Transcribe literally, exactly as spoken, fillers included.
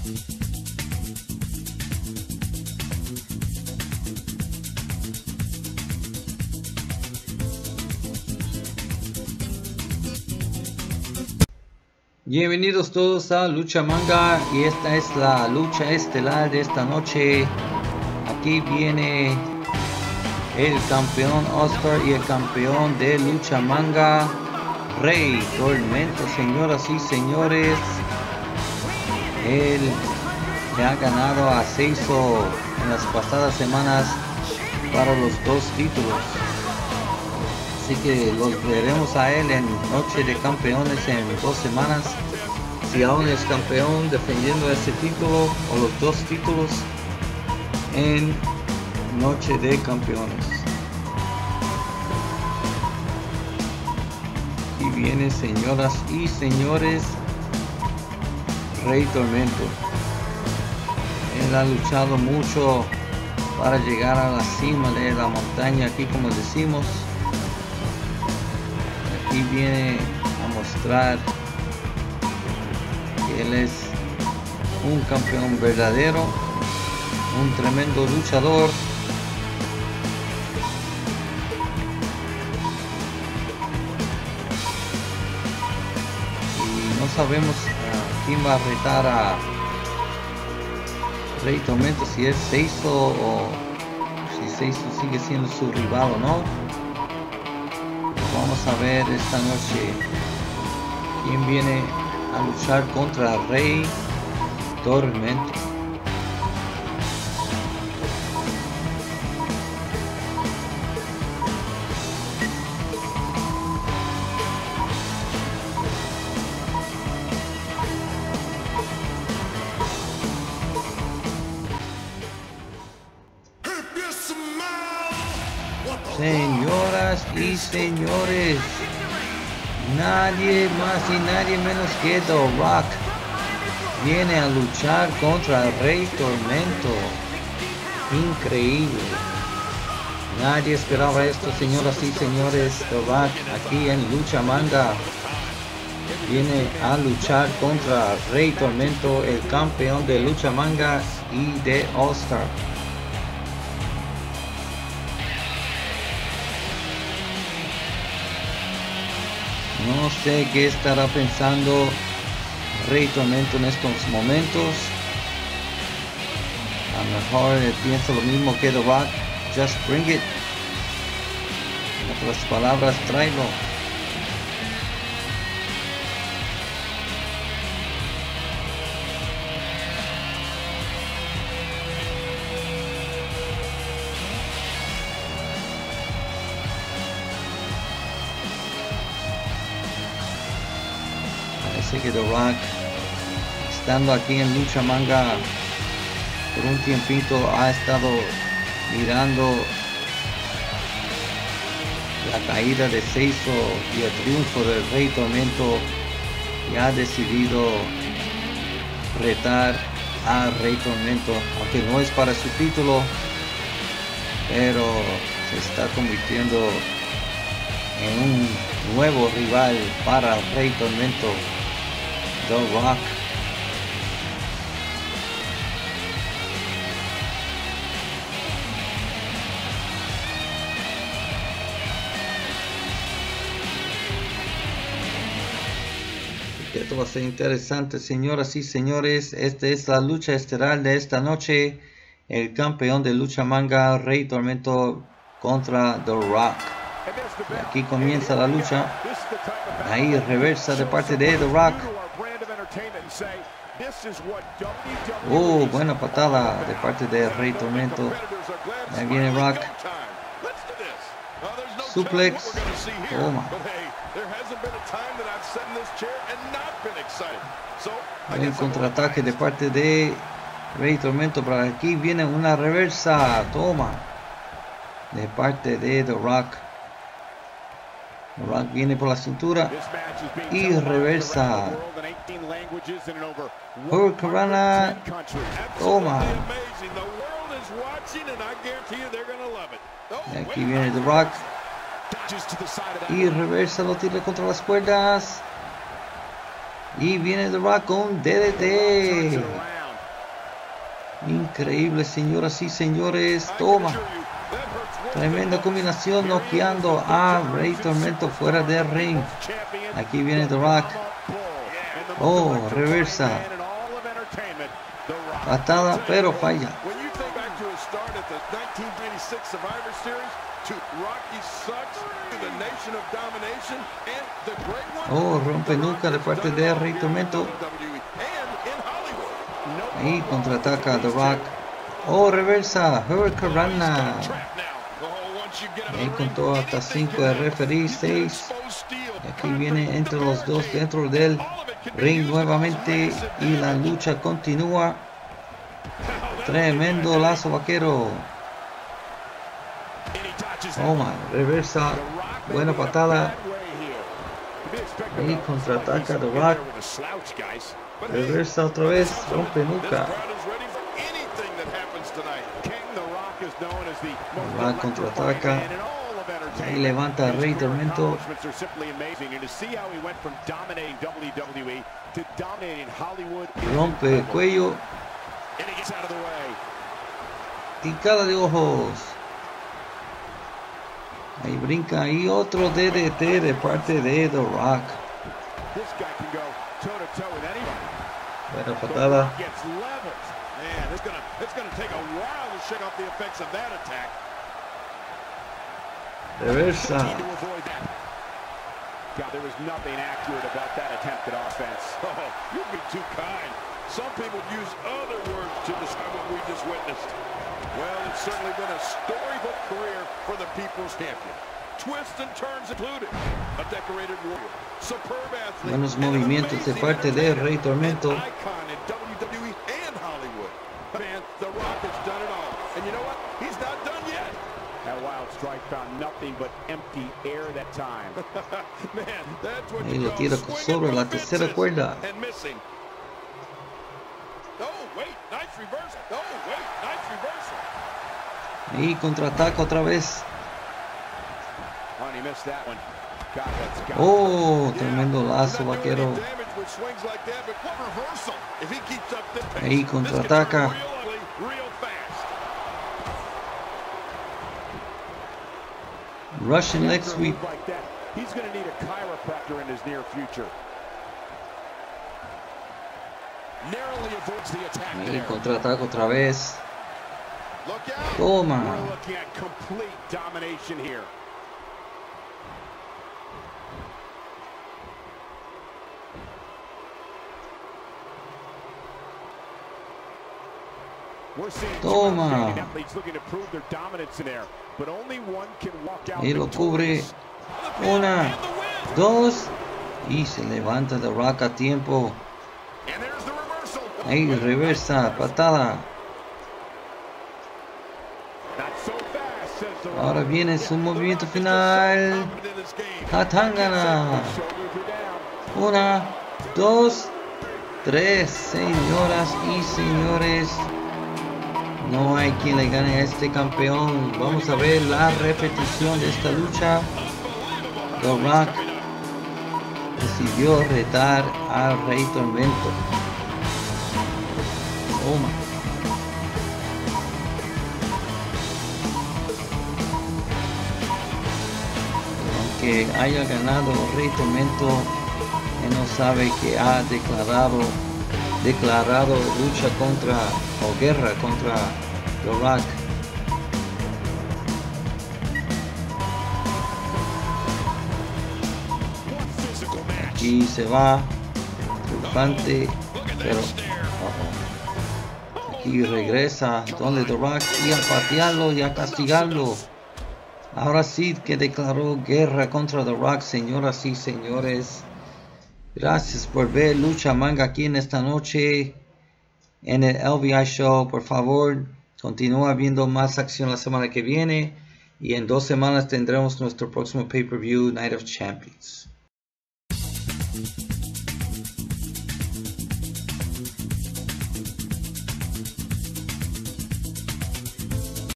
Bienvenidos todos a Lucha Manga y esta es la lucha estelar de esta noche. Aquí viene el campeón All-Star y el campeón de Lucha Manga, Rey Tormento. Señoras y señores, él le ha ganado a Seiso en las pasadas semanas para los dos títulos. Así que los veremos a él en Noche de Campeones en dos semanas. Si aún es campeón, defendiendo ese título o los dos títulos en Noche de Campeones. Y viene, señoras y señores, Rey Tormento. Él ha luchado mucho para llegar a la cima de la montaña, aquí como decimos. Aquí viene a mostrar que él es un campeón verdadero, un tremendo luchador. Y no sabemos uh, quién va a retar a Rey Tormento, si es Seiso o si Seiso sigue siendo su rival o no. Vamos a ver esta noche quién viene a luchar contra Rey Tormento. Señoras y señores, nadie más y nadie menos que The Rock viene a luchar contra el Rey Tormento. Increíble. Nadie esperaba esto, señoras y señores. The Rock aquí en Lucha Manga viene a luchar contra Rey Tormento, el campeón de Lucha Manga y de All Star. No sé qué estará pensando Rey Tormento en estos momentos. A lo mejor él piensa lo mismo que The Rock. Just bring it. En otras palabras, tráelo. Que The Rock, estando aquí en Lucha Manga por un tiempito, ha estado mirando la caída de Seiso y el triunfo del Rey Tormento y ha decidido retar a Rey Tormento, aunque no es para su título, pero se está convirtiendo en un nuevo rival para Rey Tormento. The Rock. Esto va a ser interesante, señoras y señores. Esta es la lucha estelar de esta noche. El campeón de Lucha Manga, Rey Tormento, contra The Rock. Y aquí comienza la lucha. Ahí reversa de parte de The Rock. Oh, buena patada de parte de Rey Tormento. Ahí viene Rock. Suplex. Toma. Buen contraataque de parte de Rey Tormento. Pero aquí viene una reversa. Toma. De parte de The Rock. The Rock viene por la cintura y reversa. Hurricanrana. Toma. Y aquí viene The Rock y reversa, lo tira contra las cuerdas. Y viene The Rock con D D T. increíble, señoras y señores. Toma. Tremenda combinación, noqueando a Rey Tormento fuera del ring. Aquí viene The Rock. Oh, reversa. Patada, pero falla. Oh, rompe nuca de parte de Rey Tormento. Ahí contraataca The Rock. Oh, reversa. Hurricanrana. Ahí contó hasta cinco de referee, seis. Y aquí viene entre los dos dentro del ring nuevamente. Y la lucha continúa. Tremendo lazo vaquero. Oh my, reversa. Buena patada. Y contraataca The Rock. Reversa otra vez. Rompe nuca. The Rock contraataca. Ahí levanta a Rey Tormento. Rompe el cuello. Picada de ojos. Ahí brinca. Y otro D D T de parte de The Rock. Buena patada. Reversa. God, there was nothing accurate about that attempted offense. Oh, you'd be too kind. Some people use other words to describe what we just witnessed. Well, it's certainly been a storybook career for the People's Champion. Twists and turns included. A decorated warrior. Superb athlete. Buenos movimientos de parte de Rey Tormento. Icon in W W E and Hollywood. Man, The Rock has done it all. And you know what? He's not done yet. That wild strike found nothing but empty air that time. Man, that's what Ahí you lo tira call sobre la tercera cuerda. and missing. Oh, wait, nice reversal. Oh, wait, nice reversal. Y contraataca otra vez. Oh, and he missed that one. God, that's got Oh, tremendo lazo Not doing vaquero. any damage with swings like that, but what reversal. If he keeps up this pace, Ahí this could turn contraataca. real ugly, real fast. Russian leg After a sweep. move like that, he's going to need a chiropractor in his near future. Narrowly avoids the attack Ahí there. contraataca otra vez. Look out. Toma. We're looking at complete domination here. We're seeing two Toma. outstanding athletes looking to prove their dominance in there, but only one can walk out Ahí lo cubre. victorious. Una, dos. Y se levanta The Rock a tiempo. And there's the reversal. Ahí reversa, patada. Not so fast, says the Rock. Ahora viene su movimiento final. Hatangana. Una, dos, tres. Señoras y señores, no hay quien le gane a este campeón. Vamos a ver la repetición de esta lucha. The Rock decidió retar a Rey Tormento. Toma. Aunque haya ganado Rey Tormento, él no sabe que ha declarado declarado lucha contra o guerra contra The Rock. Aquí se va triunfante, pero uh-oh. Aquí regresa donde The Rock y a patearlo y a castigarlo. Ahora sí que declaró guerra contra The Rock, señoras y señores. Gracias por ver Lucha Manga aquí en esta noche en el L V I Show. Por favor, continúa viendo más acción la semana que viene. Y en dos semanas tendremos nuestro próximo pay-per-view, Night of Champions.